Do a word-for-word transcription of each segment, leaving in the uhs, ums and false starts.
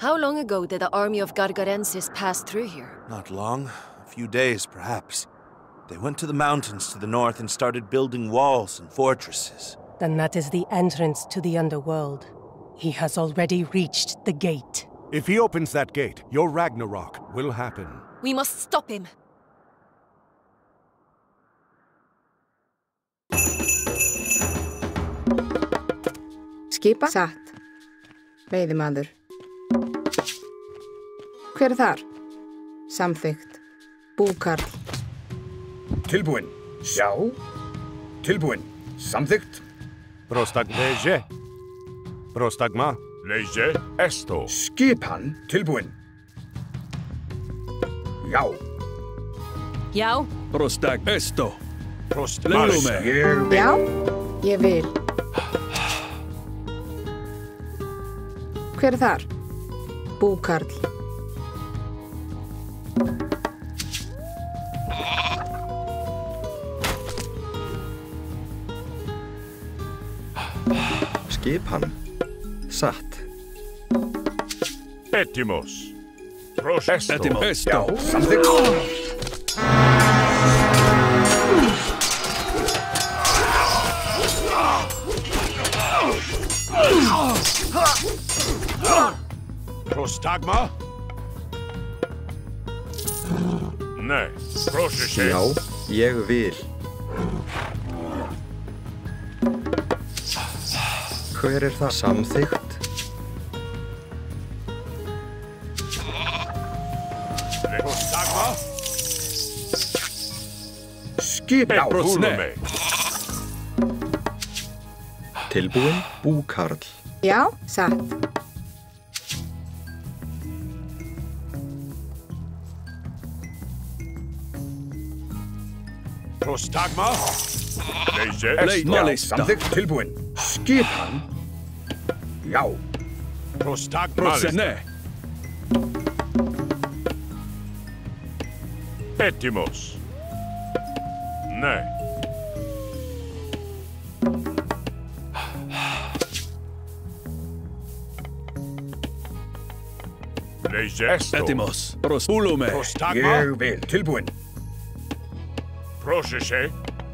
How long ago did the army of Gargarensis pass through here? Not long. A few days, perhaps. They went to the mountains to the north and started building walls and fortresses. Then that is the entrance to the underworld. He has already reached the gate. If he opens that gate, your Ragnarok will happen. We must stop him! Skipa? Satt. Veiðimaður. Hver er þar? Samþykkt. Búkarl. Tilbúin. Já. Tilbúin. Samþykkt. Prostag leže. Prostagma. Leje esto. Skipan. Tilbúin. Já. Já. Prostag esto. Prostag Leilume. Ég vil. Já, ég vil. Hver er þar? Búkarl. Skipan. Satt. Etimos. Prosesto. Etimos. Esto. Já. Samþykkt. Prostagma? Nei. Proseshe. Já, ég vil. Hver er það? Samþykkt. Prostagma? Skipan. Já, Fúlume. Tilbúin. Búkarl. Já, satt. Prostagma? Leje esto. Malista. Samþykkt. Tilbúin. Skipan. Já. Prostagma. Prosene. Etimos. Nei. Leje esto. Etimos. Prospulume. Prostagma. Ég vil. Tilbúin. Proseshe.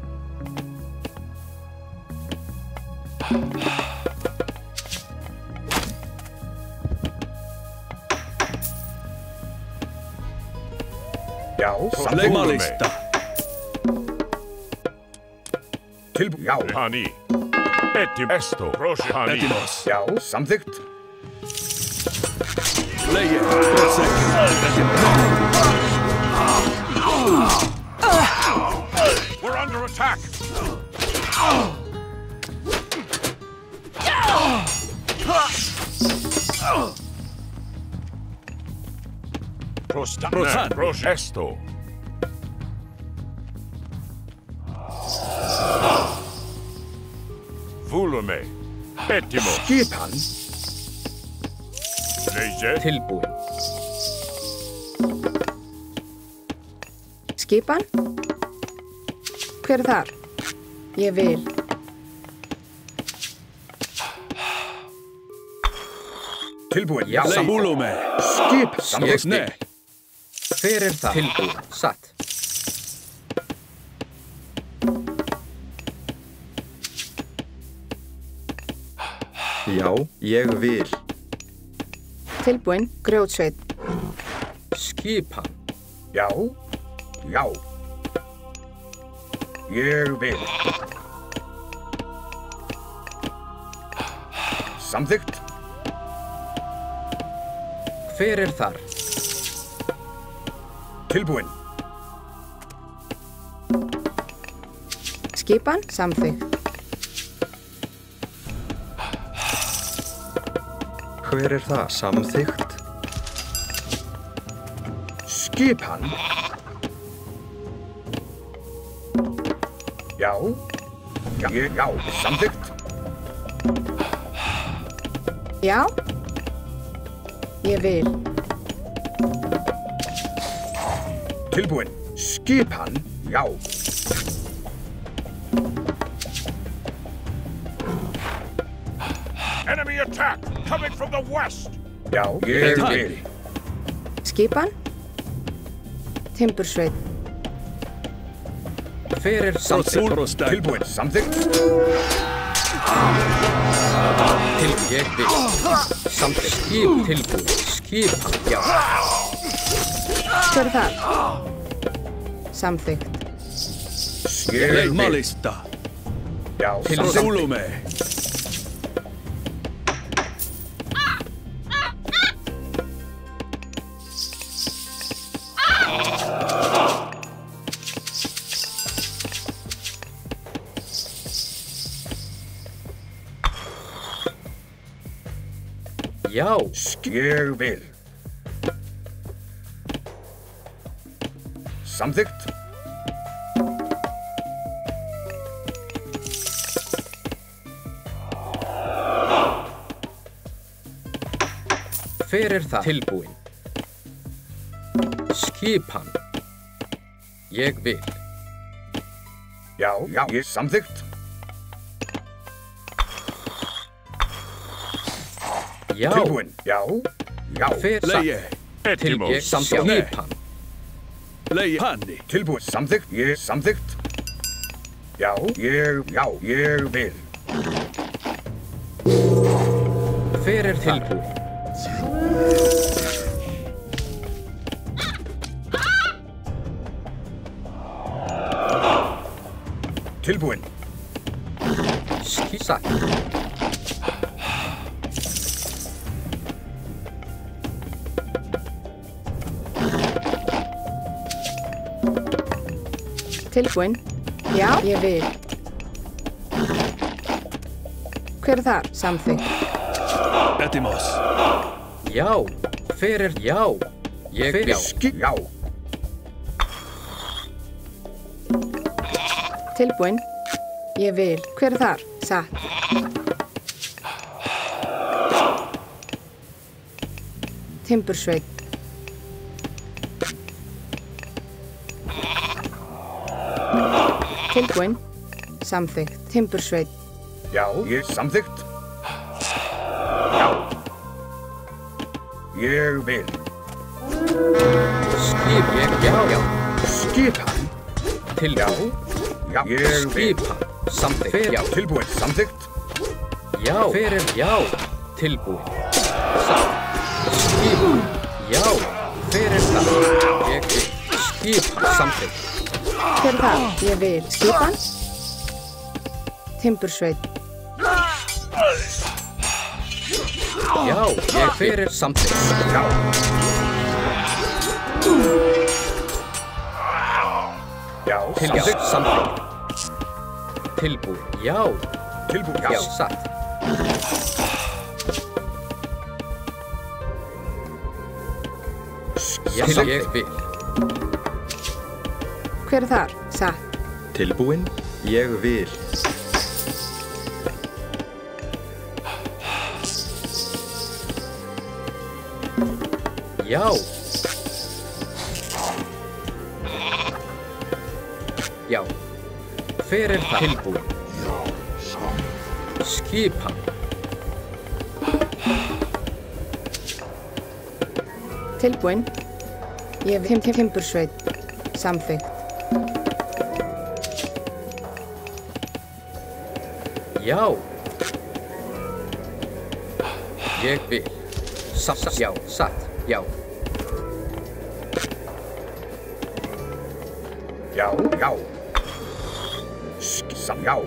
Já. Samþykkt. Malista. Tilbúin. Já. Hani. Etim esto. Proshe hani. Etimos. Já. Samþykkt. Leje. Prosek. We're under attack. Prosta. Prosan. Pros esto. Fúlume. Etimo. Skipan. Leje. Tilbúin. Skipan? Hver er þar? Ég vil. Tilbúin. Já. Spulume. Skip. Samþykkt. Ne. Hver er það? Tilbúin. Satt. Já, ég vil. Tilbúin. Grjótsveit. Skipan. Já. Já. Ég vil. Samþykkt. Hver er þar? Tilbúin. Skipan. Samþykkt. Hver er það? Samþykkt. Skipan. Já. Já. Já. Samþykkt. Já. Ég vil. Tilbúin. Skipan. Já. Enemy attack coming from the west. Já, ég vil. Skipan. Timbursveit. Hver er samþykkt? Brostag. Tilbúin, samþykkt. Til ég vil. Samþykkt. Skip tilbúin. Skipan. Já. Hver er þar? Samþykkt. Ég vil. Malista. Já, Til samþykkt. Sulume. Já. Ég vil. Samþykkt. Hver er það? Tilbúin. Skipan. Ég vil. Já, já, ég samþykkt. Já. Tilbúin, já, já. Hver Leie. Til Petimos. ég samþykkt. Skipan. Leie. Hanni. Tilbúin, samþykkt, ég samþykkt. Já, ég, já, ég vil. Hver er tilbúin? Tilbúin. Skisa. Tilbúin. Já, ég vil. Hver er þar? Samþykkt. Etimos. Já. Hver er já? Ég vil. Skip, já. Tilbúin. Ég vil. Hver er þar? Satt. Timbursveit. Tilbúin. Samþykkt. Timbursveit. Já, ég samþykkt. Já. Ég vil. Skip. Ég já. Já. Skipan. Til Já. Já, ég vil. Skipan. Samþykkt. Hver já. Tilbúin, samþykkt. Já. Hver er já? Tilbúin. Satt. Skipan. Já. Hver er það? Ég vil. Skipan. Samþykkt. Hver er þar? Ég vil. Skipan. Timbursveit. Já. Ég hver er samþykkt. Já. Já, Til já. samþykkt. Samþykkt. Tilbúin. Já. Tilbúin, Já. já. Satt. Já. Samþykkt. Ég vil. Hver er þar? Satt. Tilbúin. Ég vil. Já. Já. Hver er það? Tilbúin. Skipan. Tilbúin. Ég vil. Tim, tim, timbursveit. Samþykkt. Já. Ég vil. Satt. Já. Satt. Já. Já, já. Sk- sam- Já.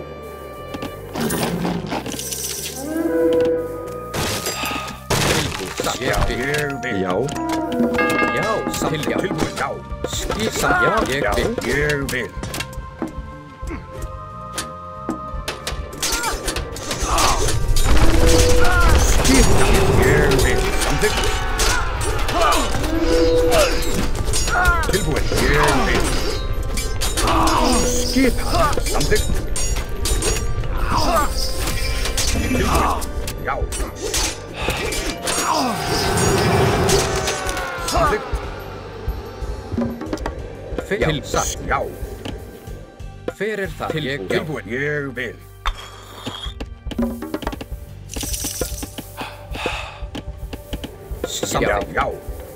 Tilbúin. Satt. Já, Ég vil. ég vil. Já. Já. Satt. Til- Já. Tilbúin, já. Skipan. Já. Ég Já, vil. ég vil. Skipan. Ég vil. Samþykkt. Tilbúin, ég vil. Skipan. Samþykkt. Tilbúin. Já. Samþykkt. Til satt. Já. Hver er það? Ég vil. Tilbúin, ég vil. Samþykkt. Já, já.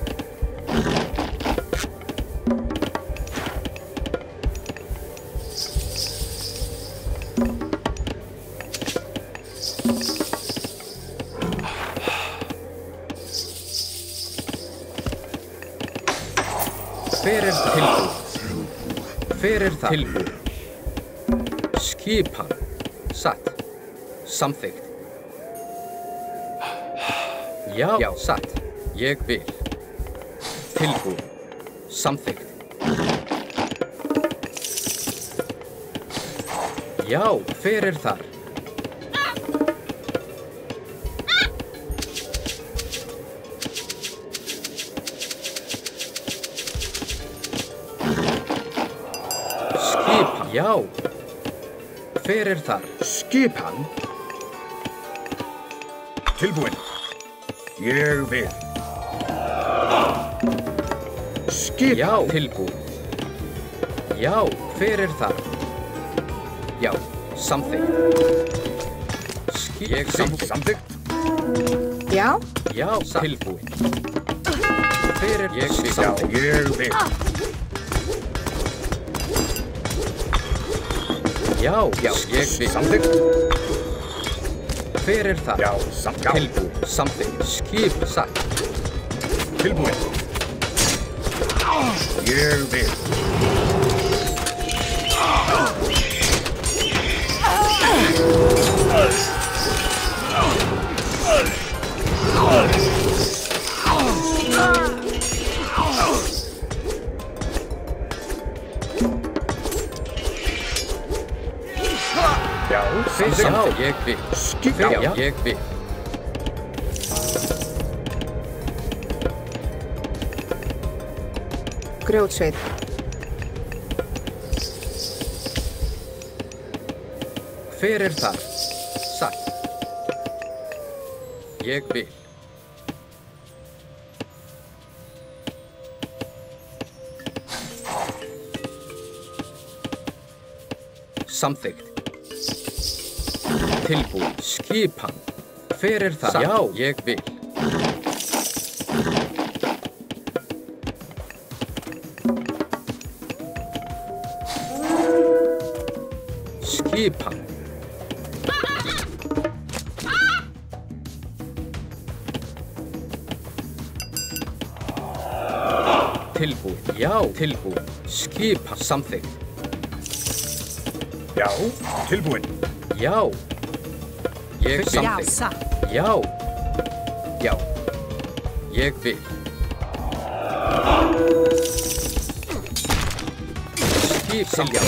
Hver er tilbúið? Hver er það? Tilbúið. Skipan. Satt. Samþykkt. Já, já, satt. Ég vil. Tilbúið. Samþykkt. Já, hver er þar? Skipan. Já. Hver er þar? Skipan. Tilbúin. Ég vil. Skipan. Já, tilbúið. Já, hver er þar? Já, samþykkt. Ski- Ég samþykkt. Samþykkt. Já, Já, tilbúið. Hver er ég Já, samþykkt? ég vil. Já, já, ég vil. Samþykkt. Hver er það? Já, sam, já. Tilbúið, samþykkt. Skip satt. Tilbúin. Ég vil. Já, Hver samþykkt. já, ég vil. Skip. Hver Já, ég vil. grjótsveit. Hver er þar? Satt. Ég vil. Samþykkt. Tilbúið. Skipan. Hver er það? Já, ég vil. Skipan. Tilbúið. Já, tilbúið. Skipan. Samþykkt. já, tilbúin. Já. Ég Já, samþykkt. satt. Já. Já. Ég vil. Skip já.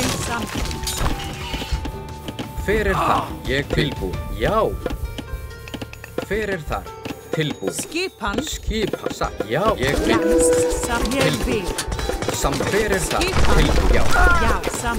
Hver er það? Ég tilbúið. Já. Hver er það? Tilbúið. Skipan. Skipa satt. Já. Ég vil. Sam ég vil. Sam hver er það? Skipan. Tilbúið. Já. Já, sam.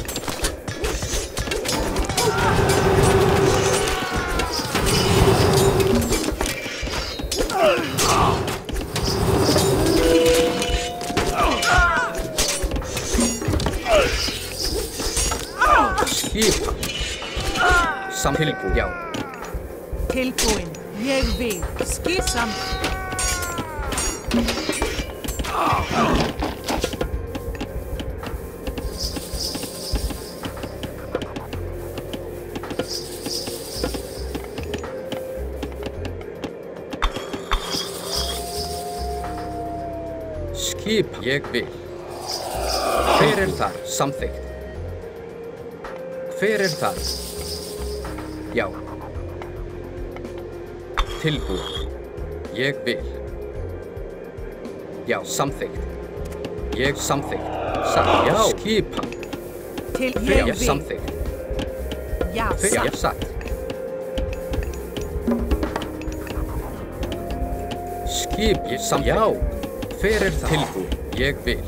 Skipa. Sam tilbúið. Já. Tilbúin. Ég vil. Skisam. Skipa. Ég vil. Hver er þar? Samþykkt. Hver er þar? Já. Tilbúið. Ég vil. Já, samþykkt. Ég samþykkt. Satt. Já. Skipan. Til Hver ég er vil. samþykkt? Já, Hver er satt. satt? Skip. Ég samþykkt. Já. Hver er það? Tilbúið. Ég vil.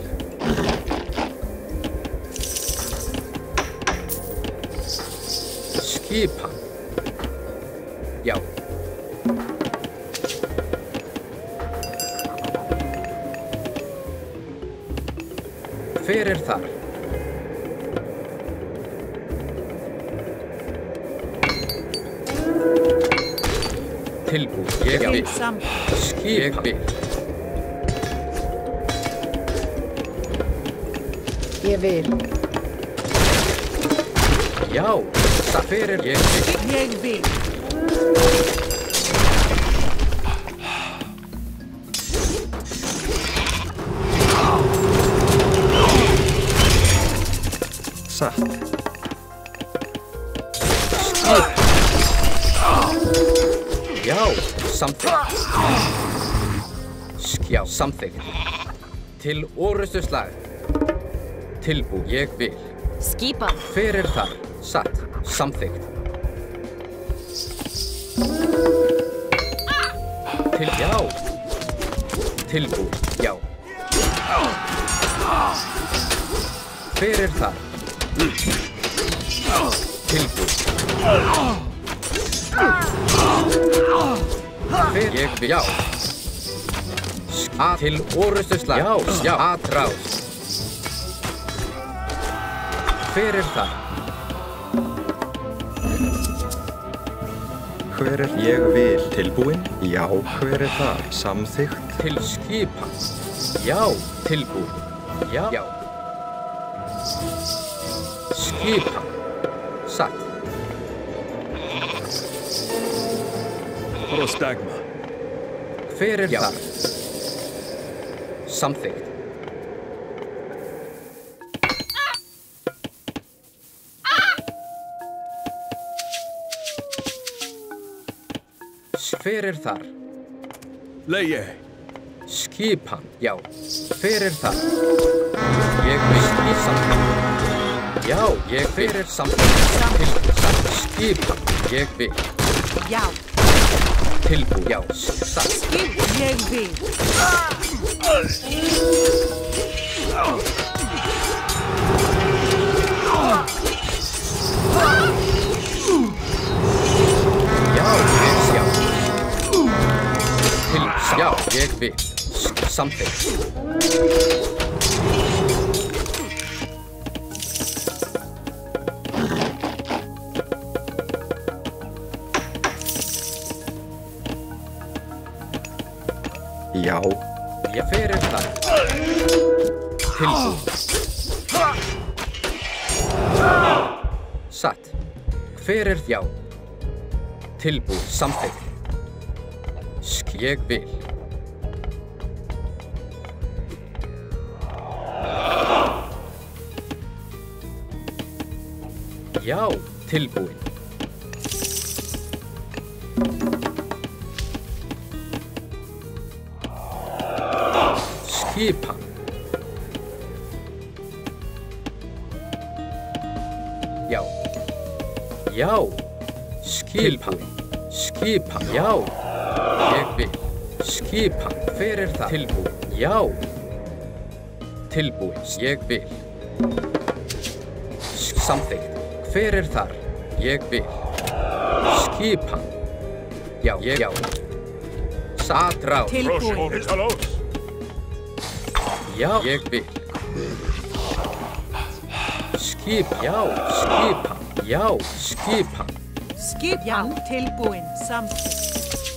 Skipan. Já. Hver er þar? Tilbúin. Ég vil. Skip vil. Ég vil. Já, það fyrir ég vil. Ég vil. Satt. Já, samþykkt. Skjá, samþykkt. Til orustu slag. Tilbú, ég vil. Skipan. Fyrir þar, satt, samþykkt. Til, já. Tilbú, já. Fyrir þar. Tilbú. Fyrir, ég vil, já. Ska til orustu slag. Já, já, atrás. Fyrir þar. Hver er ég vil tilbúin? Já, hver er það? Samþykkt. Til skipan. Já, tilbúin. Já, já. Skipan. Satt. Prostagma. Fyrir þar. Samþykkt. Fyrir þar. Leie. Skipan, já. Fyrir þar. Ég vil í samþykkt. Já, ég fyrir samþykkt. Til satt. Skipan, ég vil. Já. Tilbú, já. Satt. Skip, ég vil. Já, ég sjá. Til, já, ég vil. Samþykkt. Já. Ég fyrir það. Tilbú. Satt. Fyrir já. Tilbú, samþykkt. Sk, ég vil. Já, tilbúin. Skipan. Já. Já. Skipan. Skipan. Já. Ég vil. Skipan. Fyrir það. Tilbúin. Já. Tilbúin. Ég vil. Samþykkt. Fyrir þar. Ég vil. Skipan. Já. Ég. Já. Satrá. Tilbúin. Já, ég vil. Skip, já, skipan. Já, skipan. Skipan tilbúin, samþykkt.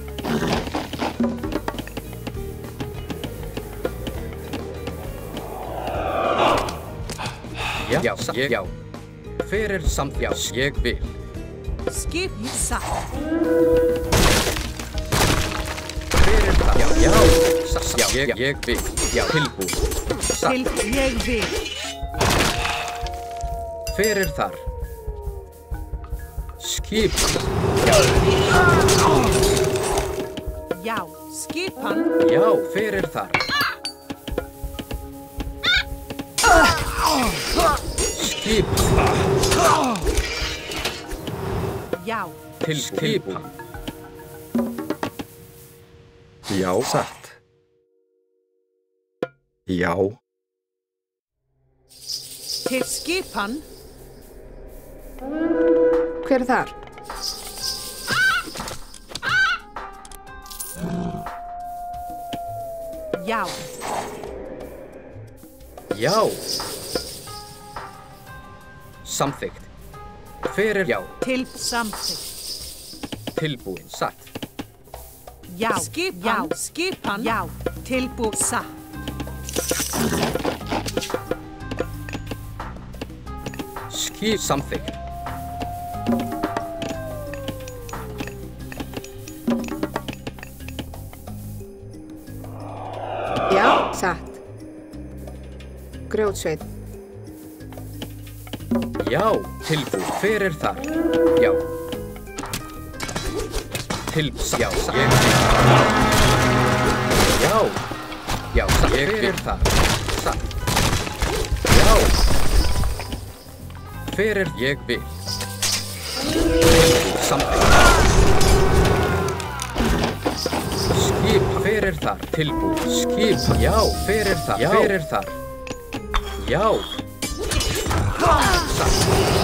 Já, já, ég, já. Fyrir samt, já, ég vil. Skip, satt. Fyrir það, já, já, satt, já, ég, ég vil. Já, tilbúin. Satt. Til, ég vil. Fyrir þar. Skipan. Já. Já, skipan. Já, fyrir þar. Skipan. Já. Til skipan. Já, satt. Já. Til skipan. Hver er þar? Já. Já. Samþykkt. Fyrir já. Til samþykkt. Tilbúin, satt. Já, skipan, já, skipan, já, tilbúið, satt. Skip samþykkt. Já, satt. Grjótsveinn. Já, tilbúið, hver er þar? Já. Tilbúið, já, ég vil. Já, já, satt, ég vil þar. Satt. Já. Hver er ég vil? Tilbúið, samþykkt. Skip, hver er þar? Tilbúið, skip, já, hver er þar? Hver er þar? Já. Satt.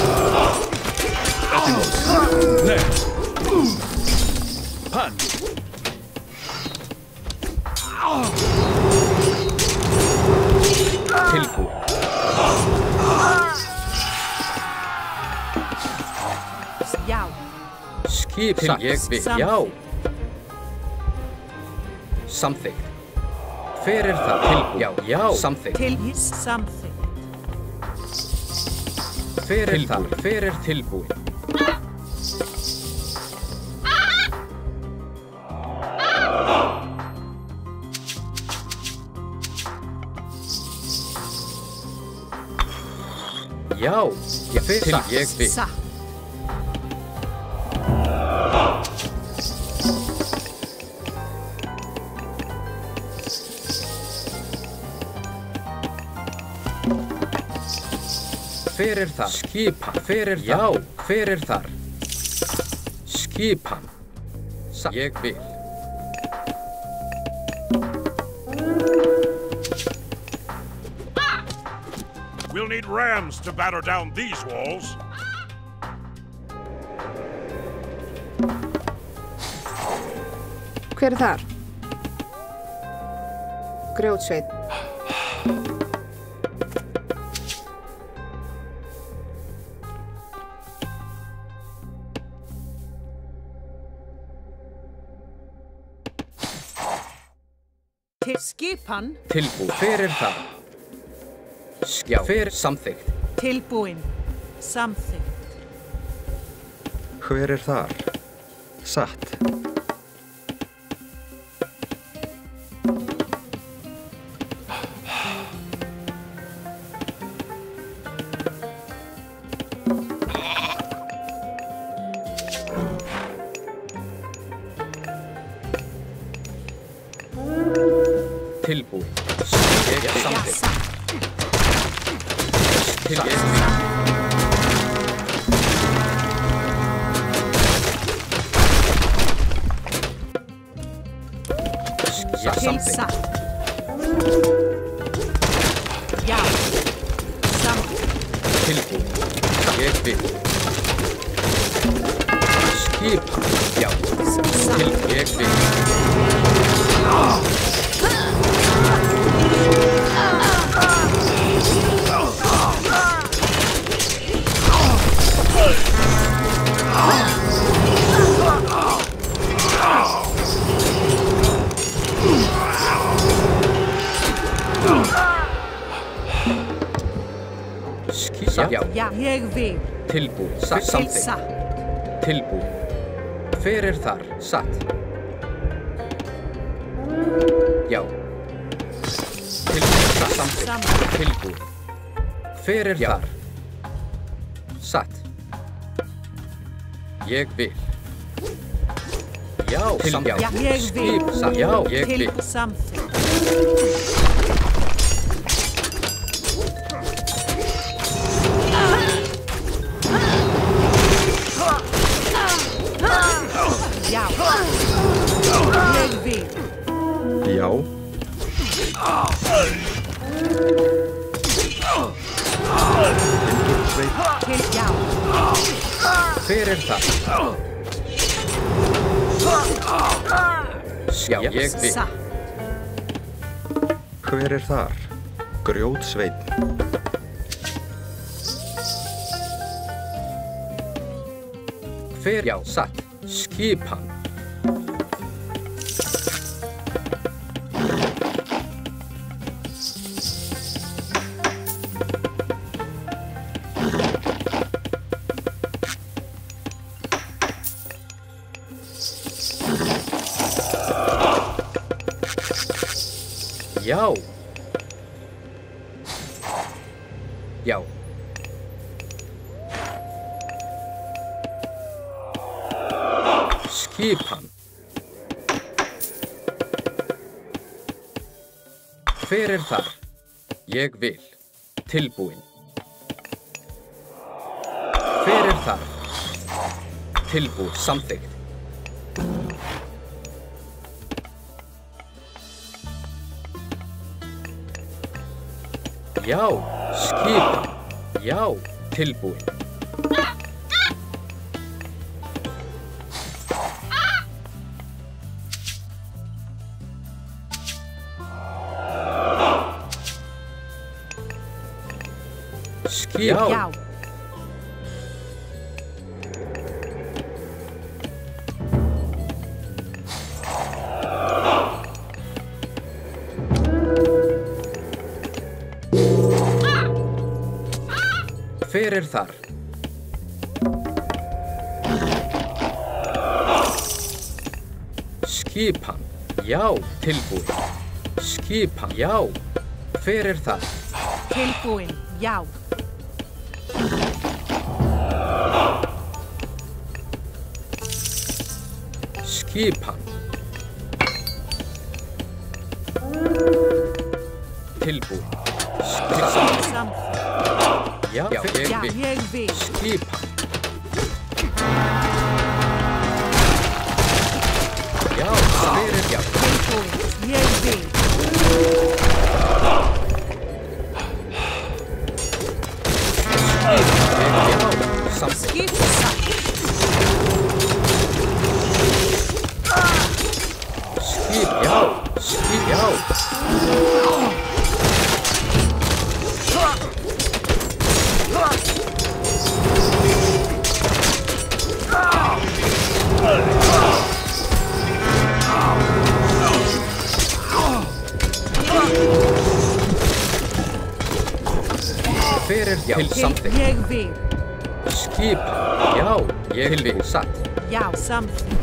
Nei. Pan. Tilbúið. Já. Skip, ég vil, já. Samþykkt. Hver er það? Tilbúið. Já, já, samþykkt. Tilbúið, samþykkt. Hver er það? Hver er tilbúið? Já, ég fyrir til ég vil. Satt. Hver er þar? Skipan. Hver er þar? Já, hver er þar? Skipan. Satt. Ég vil. We'll need rams to batter down these walls. Hver er þar? Grjótsveinn. Skipan. Tilbúið. Hver er það? Já, hver samþykkt? Tilbúin. Samþykkt. Hver er þar? Satt. Tilbúið. Ég er samþykkt. Tilbúið. Já, samþykkt. Já, samþykkt. Tilbúið. Ég vil. Skip. Já. Tilbúið. Ég vil. Já. Já, ég vil. Tilbúið. Satt. Samþykkt. Satt. Tilbúið. Hver er þar? Satt. Já. Tilbúið. Satt. Samþykkt. Tilbúið. Hver er þar? Satt. Ég vil. Já. Tilbúið. Já, ég vil. Satt. Já, ég vil. Tilbúið. Samþykkt. Já. Ég vil. Já. Til já. Hver er það? Já, ég vil. Satt. Hver er þar? Grjótsveinn. Hver, já, satt. Skipan. Já. Já. Skipan. Hver er þar? Ég vil. Tilbúin. Hver er þar? Tilbúin. Samþykkt. Já. Skipan. Já. Tilbúin. Já. Já. Hver er þar? Skipan. Já, tilbúin. Skipan. Já. Hver er þar? Tilbúin. Já. Skipan. Tilbúin. Skipan. Já, ég vil. Ég vil. Skipan. Já, hver er já. Tilbúin. Ég vil. Skip. Skip, já. Skip, já. Hver er til samþykkt? Ég vil. Skipan. Já, ég vil satt. Já, samþykkt.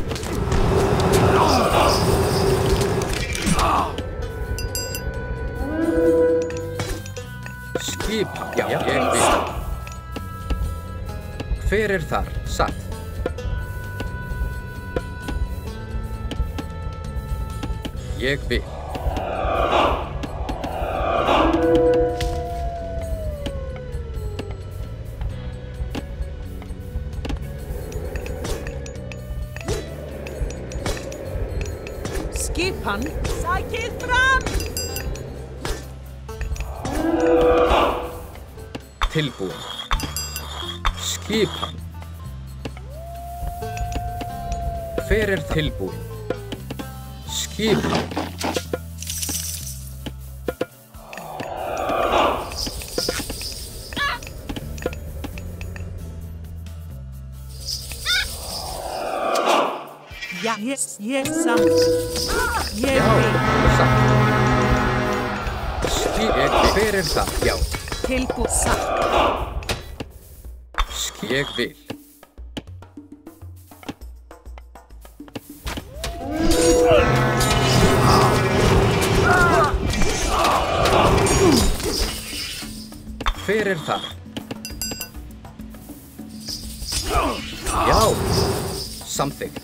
Skipan. Já, ég vil. Hver er þar? Satt. Ég vil. Skipan. Sækið fram! Tilbúin. Skipan. Hver er tilbúin? Skipan. Ja, ég, ég samþykkt. Ég Já, vil. satt. Skip, hver er það? Já. Tilbúin. Satt. Skip, ég vil. Hver er það? Já, samþykkt.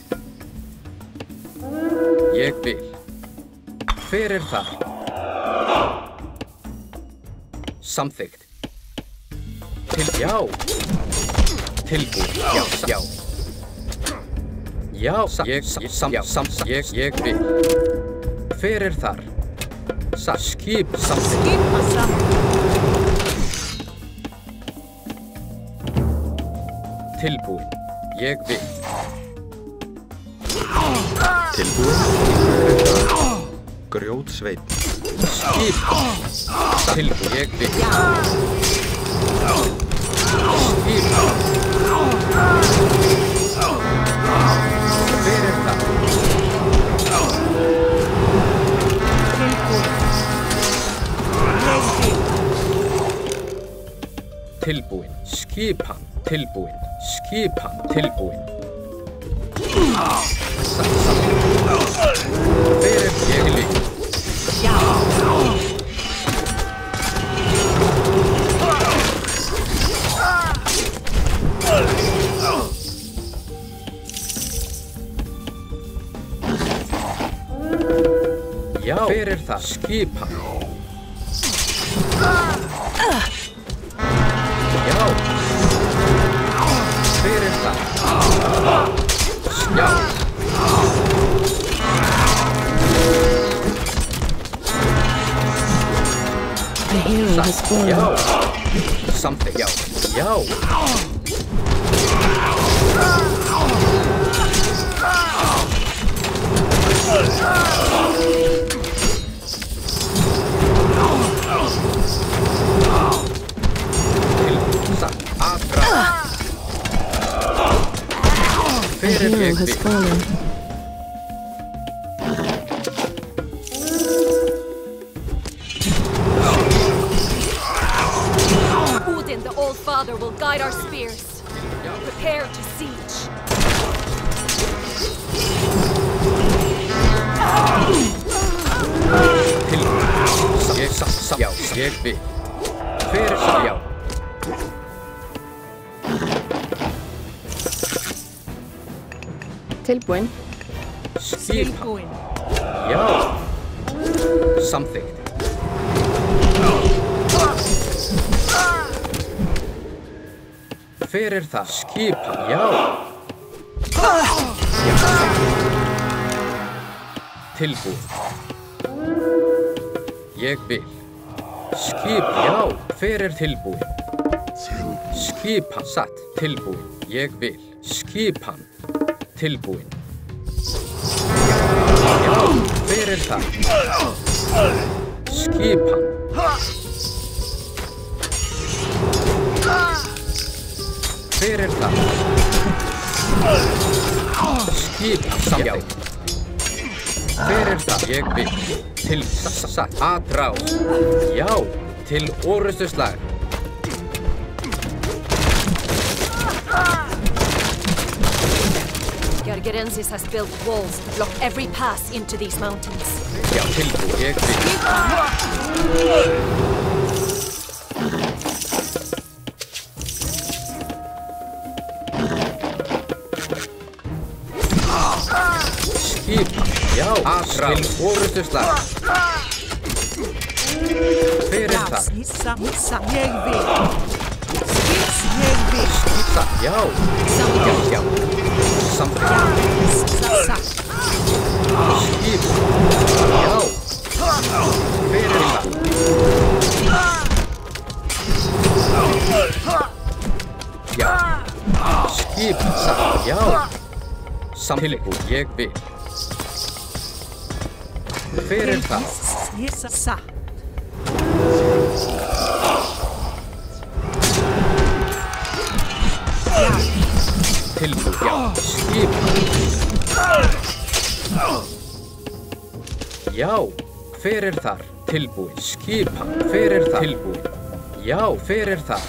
Ég vil. Hver er það? Samþykkt. Til, já. Tilbúin, já, já. Já, sam, ég, sam, já, sam, ég, ég vil. Hver er þar? Sa, skip, samþykkt. Skipa samþykkt. Tilbúin, ég vil. Tilbúin. Grjótsveinn. Skip. Tilbúin, ég vil. Skip. Hver er það? Tilbúin. Skipan. Tilbúin. Skipan. Tilbúin. Hver er ég lík? Já. það? Skipan. Já. Hver er það? Já. The hero has fallen. Já. Something. Já. Já. The hero has fallen. Odin, the Old Father, will guide our spears. Prepare to siege. Ég satt, satt, já, ég vil. Hver er það, já? Tilbúin. Skipan. Já. Samþykkt. Hver er það? Skipan, já. Já, tilbúin. Ég vil. Skip, já. Hver er tilbúin? Skipan, satt, tilbúin. Ég vil. Skipan, tilbúin. Já, hver er það? Skipan. Hver er það? Skipan, samþykkt. Hver er það? Ég vil. Til satt, atrás. Já, til orustuslag. Gargarensis has built walls to block every pass into these mountains. Já, tilbúin, ég vil. Skipan, já, atrás, til orustuslag. Hver er það? Snissa, snissa, ég vil. Skips, ég vil. Snissa, já. Samþykkt, já. Samþykkt. Snissa. Skipan, já. Hver er það? Já. Skipan, satt, já. Samþykkt, ég vil. Hver er það? Snissa, satt. Tilbúin, já. Skipan. Já, hver er þar? Tilbúin. Skipan, hver er þar? Tilbúin. Já, hver er þar?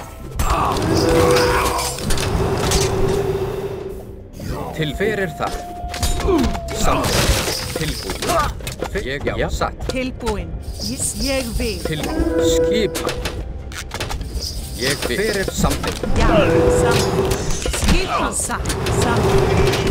Til hver er þar? Samþykkt. Tilbúin. Ég, já, satt. Tilbúin. Yes, ég vil. Tilbúin. Skipan. Ég vil. Hver er samþykkt? Já, samþykkt. Skipan, satt. Samþykkt.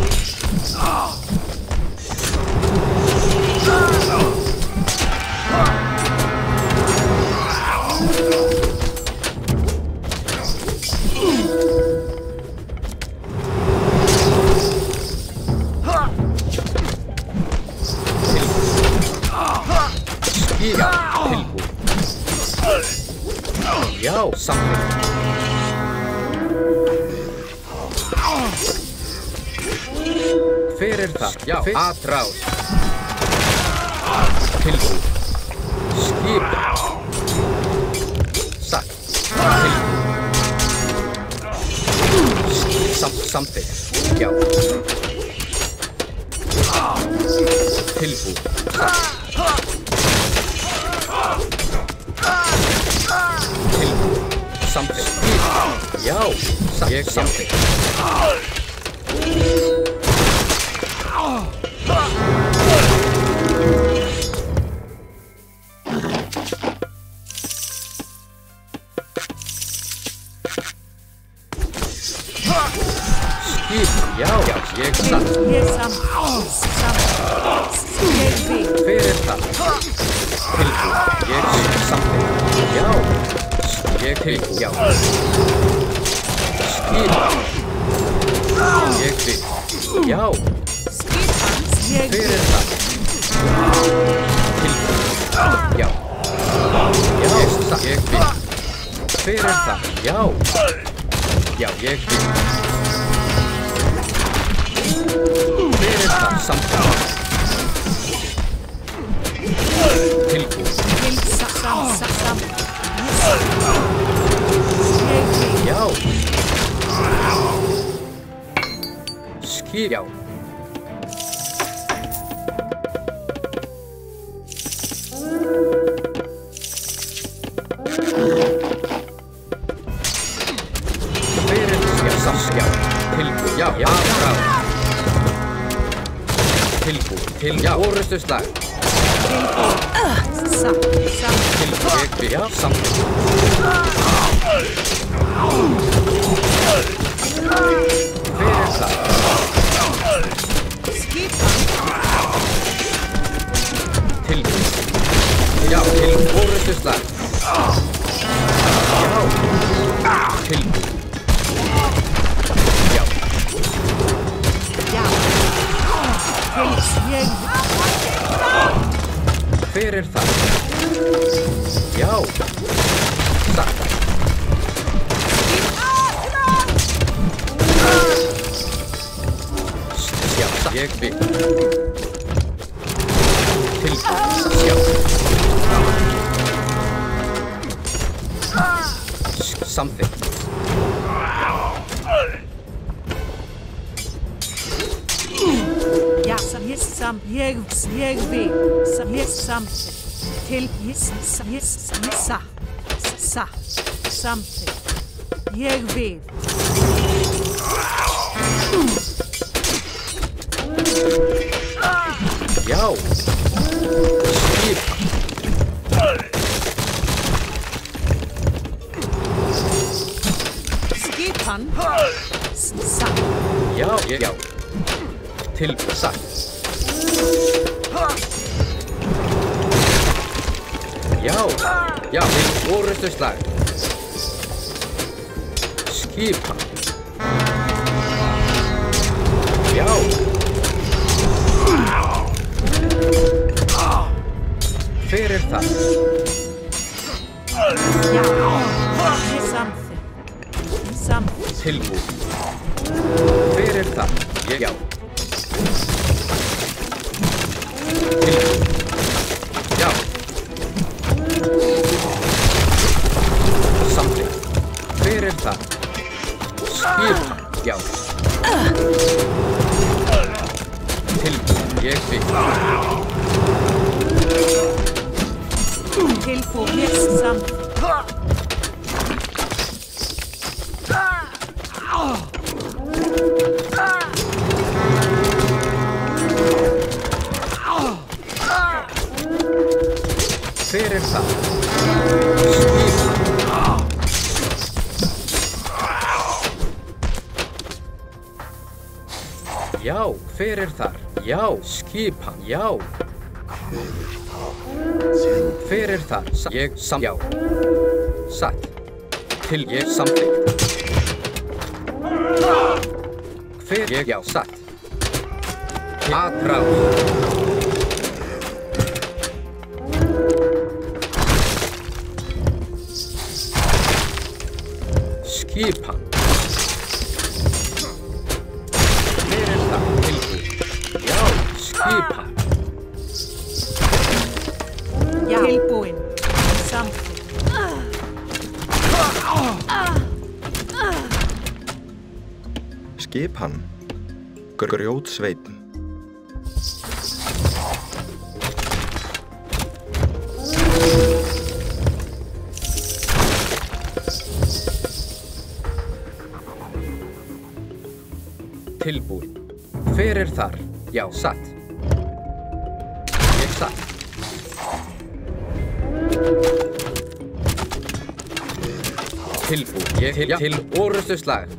Já, tilbúin. Já, samþykkt. Hver er það? Já, atrás. Tilbúin. Skipið. Satt. Tilbúin. Sam, samþykkt. Já. Tilbúin. Satt. Tilbúin. Samþykkt. Já, satt. Ég samþykkt. Já, já, ég satt. Ég samt. Samt. Ég vil. Hver er það? Ég vil samþykkt. Já. Ég tilbúin. Já. Skipan. Ég vil. Já. Skipan. Ég vil. Fyrir það. Tilbúin. Já. Já. Ég vil. Fyrir það. Já. Já, ég vil. Fyrir það samþykkt. Tilbúin. Sam, sam, sam. Já. Skip. Já. Fyrir já, samskjá. Tilbúin. Já, já, frá. Tilbúin. Til, já, orustuslag. Sam, sam. Tilbúin. Ég vil, já, samskjá. Fyrir það. Skipan. Tilbúin. Já, til orustuslag. Já. Tilbúin. Já. Já. Hils, ég. Fyrir það. Já. Satt. Já, satt. Ég vil. Tilbúin. Já. Samþykkt. Ja, sam, ég, sam, ég, ég vil. Sam, ég, samþykkt. Til, ég, sam, ég, sam, ég, sa. Sa. Samþykkt. Ég vil. Já. Skipan. Skipan. Sa. Já, ég, já. Tilbúin. Satt. Já. Já, til orustuslag. Skipan. Já. Fyrir það. Já. Ég samþykkt. Samþykkt. Tilbúin. Fyrir það. Ég, já. Tilbúin. Já. Samþykkt. Fyrir það. Skipan. Já. Tilbúin. Ég vil. Tilbúin. Ég samþykkt. Fyrir það. Skipan. Já, fyrir þar. Já, skipan. Já. Fyrir þar. Ég sam. Já. Satt. Til ég samþykkt. Fyrir ég. Já, satt. Atrás. Skipan. Fyrir það. Tilbúin. Já, skipan. Já. Tilbúin. Samþykkt. Skipan. Grjótsveinn. Tilbúin. Fyrir þar. Já, satt. Ég satt. Tilbúin. Ég til, já, til orustuslag.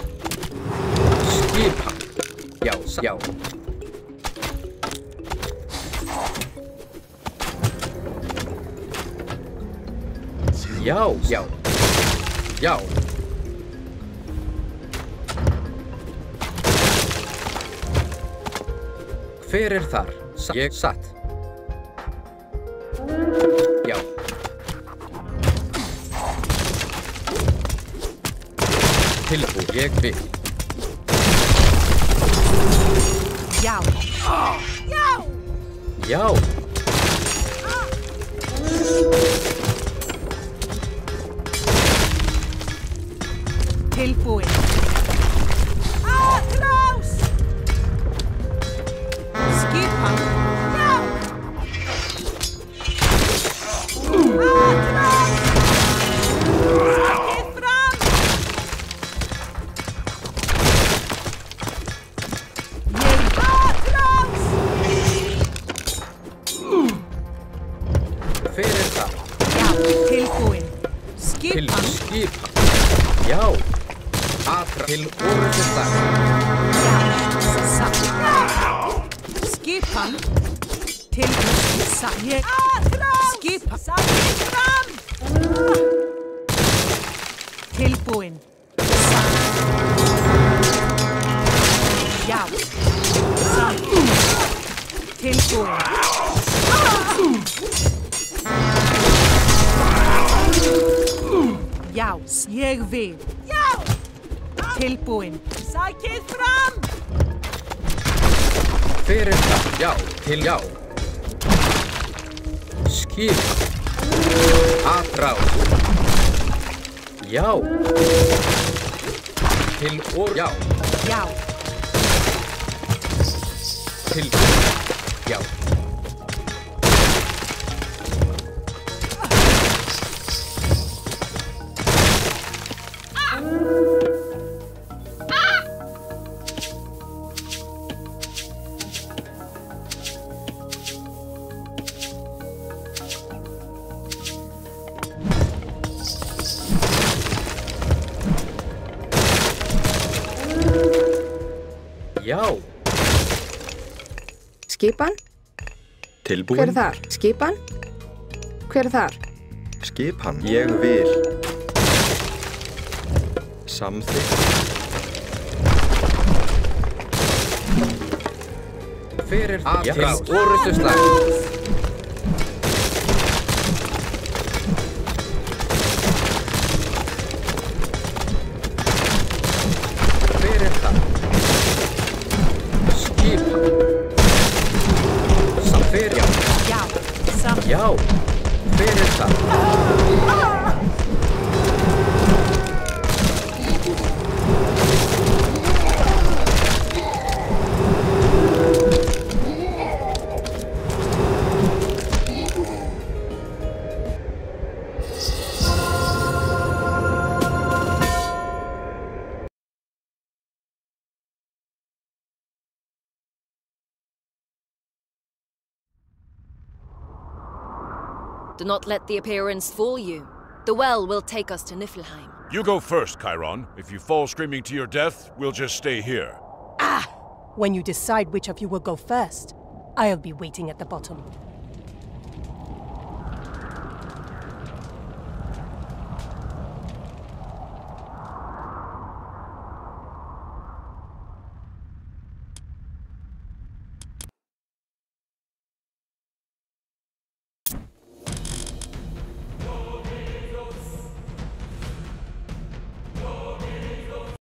Skipan. Já, satt. Já. Já, já. Já. Hver er þar? Sa ég satt. Já. Tilbúin, ég vil. Já. Já. Já. Tilbúin. Arkantos! Skipan. Já. Arkantos! Stakið fram! Ég Arkantos! Hver er það? Já, tilbúin. Skipan. Til skipan. Já. Atra til orðustar. Já, satt. Skipan. Tilbúin. Satt. Ég skipan. Stakið fram! Tilbúin. Satt. Já. Satt. Tilbúin. Já, ég vil. Já! Tilbúin. Sækið fram! Hver er það? Já, til já. Skip. Atrás. Já. Til or. Já. Já. Til. Já. Já. Skipan? Tilbúin. Hver er þar? Skipan? Hver er þar? Skipan. Ég vil. Samþykkt. Hver er það? Til orðustar. Já, hver er það? Do not let the appearance fool you. The well will take us to Niflheim. You go first, Chiron. If you fall screaming to your death, we'll just stay here. Ah! When you decide which of you will go first, I'll be waiting at the bottom.